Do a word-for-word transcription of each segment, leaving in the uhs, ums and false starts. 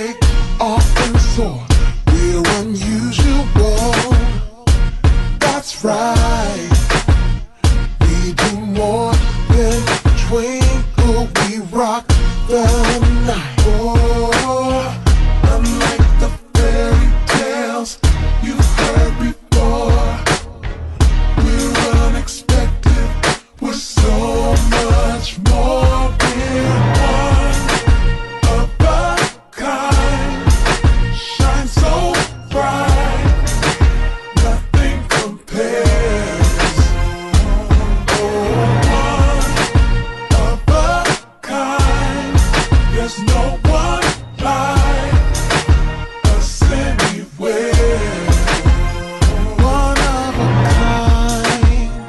take off and soar. We're unusual, that's right. We do more than twinkle, we rock the night. Oh, unlike the fairy tales you've heard before, we're unexpected, we're so much more. We're one of a kind, shine so bright, nothing compares. Oh, one of a kind, there's no one like us anywhere. One of a kind,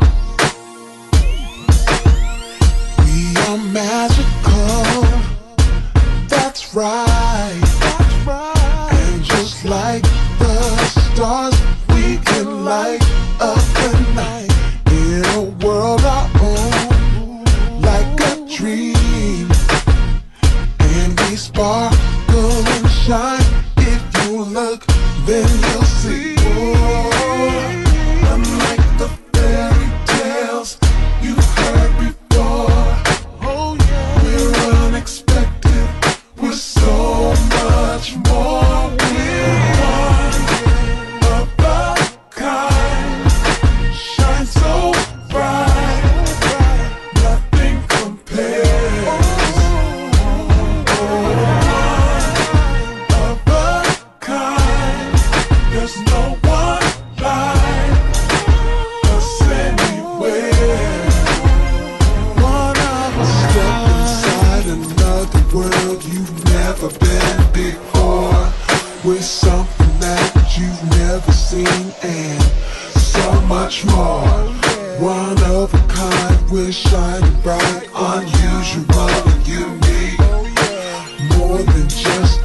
we are magical, that's right. That's right. And just like the stars, we can light up the night in a world our own, like a dream. And we sparkle and shine. If you look, then you'll see. Oh, unlike the fairy tales you've heard before. Oh yeah, we're unexpected, we're so much more. We're one of a kind, shine so bright, nothing compares. Oh, one of a kind, there's no one like us anywhere. One of a step inside another world you've never been before. We're something that you've never seen and so much more. One of a kind, we're shining bright, unusual and unique. More than just